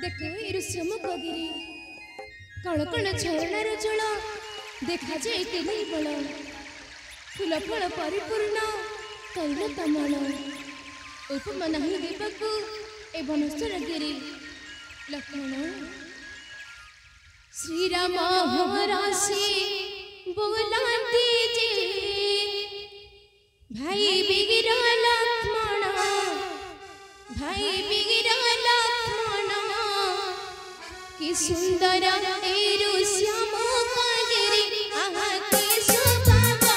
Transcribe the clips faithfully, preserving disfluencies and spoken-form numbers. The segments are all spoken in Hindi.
देखो एरु समकगिरी कण कण झरणार जल देखा जाए कि नहीं बल फूल फल परिपूर्ण तैल तमल उपमा नहीं देवकु ए बनस्तर गिरी लक्ष्मण श्री राम हरासी बोलाती जे भाई बिगिरा लक्ष्मण भाई बिगिरा लक्ष्मण कि सुंदर एरु श्याम कागिरी आहा की शोभा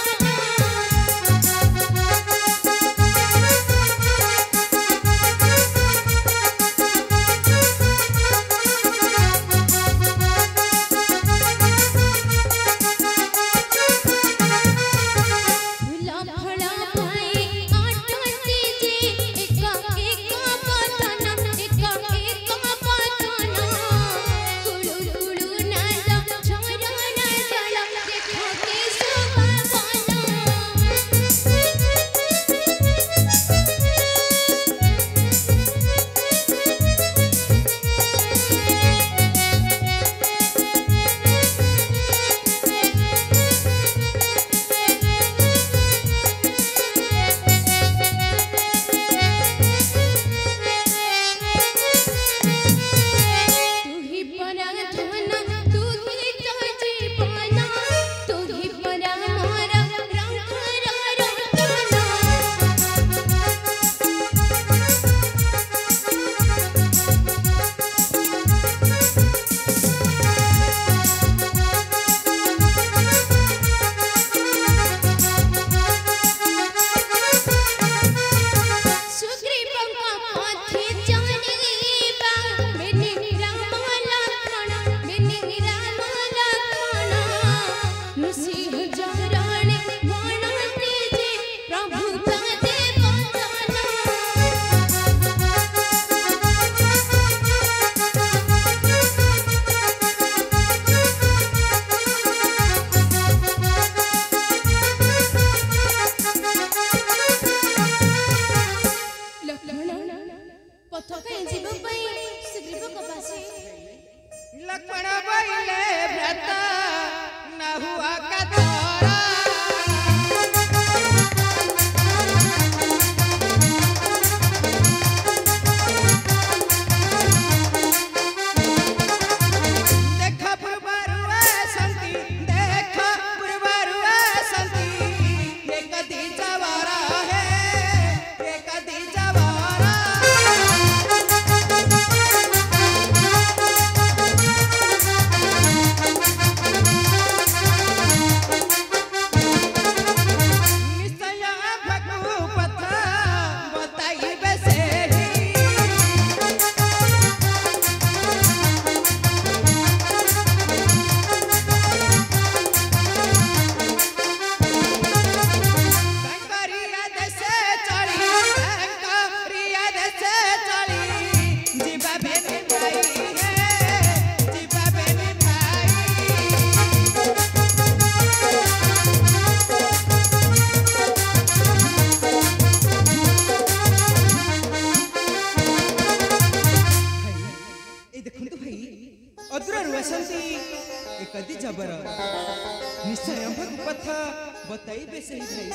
निश्चय भगवत बताई बेसे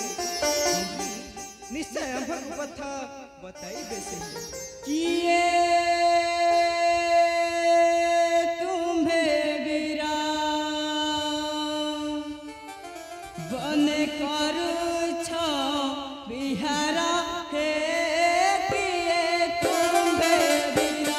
निश्चय भगवत बताई बेसे किए तुम्हें वीरा बने करू छ बिहारा हे किए तुम्हें वीरा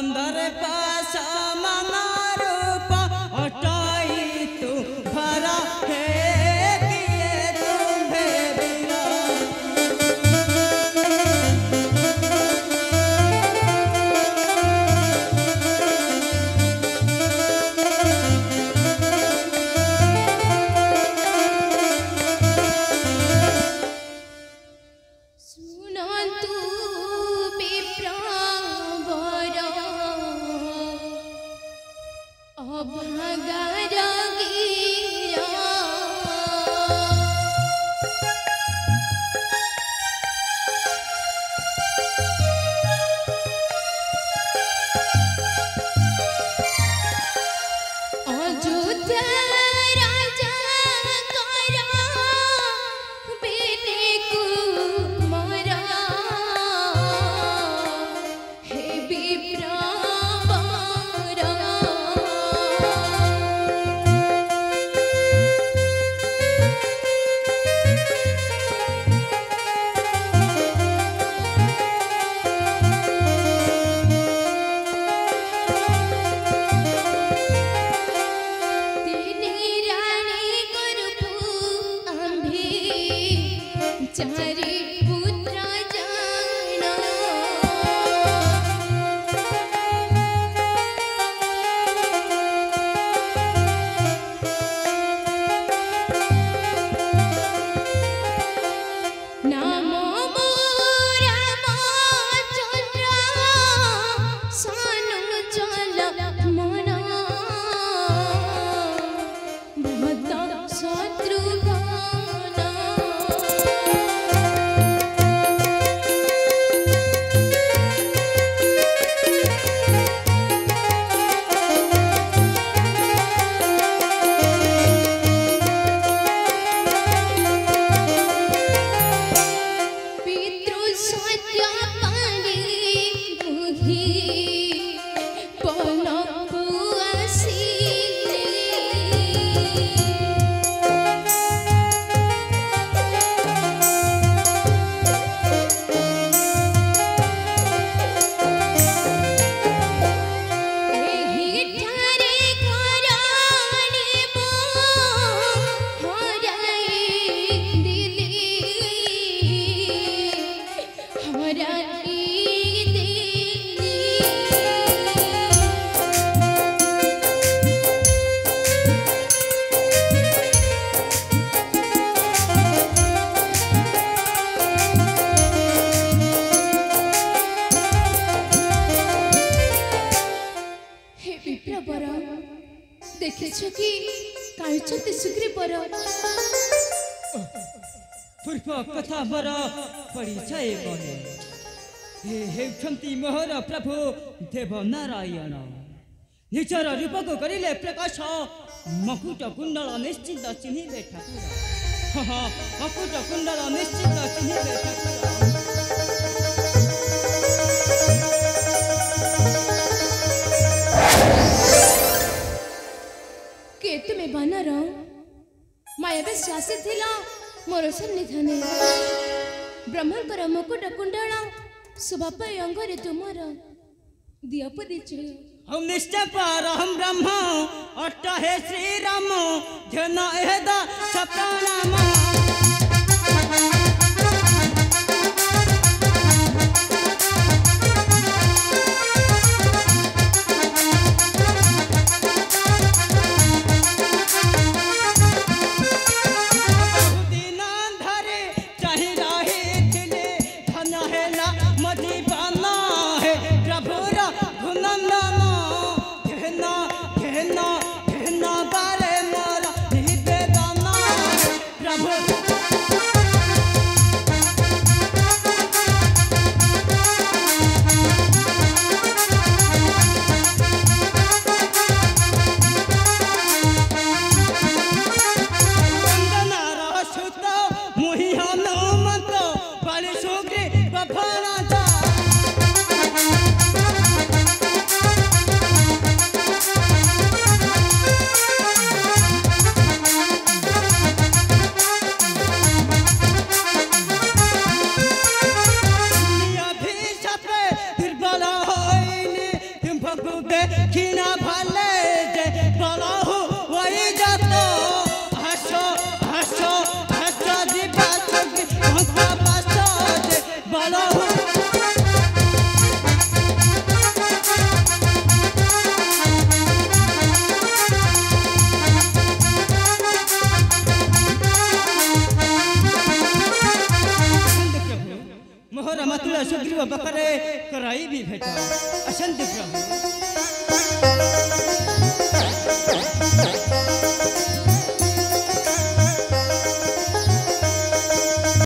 बंदर पास मना रूप अटाई तू भरा है किए तुम्हें बिना पूर्व कथा बर परिचय बने हे हेउछन्ति मोहर प्रभु देव नारायण निजर रूप को करिले प्रकाश मकुट कुंडल निश्चित चिन्हिबे ठाकुर हाँ मकुट कुंडल निश्चित चिन्हिबे ठाकुर के तुम्हें बानर मायाबे शासी थिला मोर सन्निधाने ब्रह्मकर मुकुट कुंडल शोभा अंगरे तुमर दिया परिचय हम निश्चय पर हम ब्रह्म अट्ट हे श्री राम धन एद सप्राणाम प्रभु देखिना भले जे बलहु वही जातो हसो हसो हसो जीवा चुकी भंका पासो जे बलहु मोहर मतुला सुग्रीव बकरे कराई भी भेटा असंत प्रभु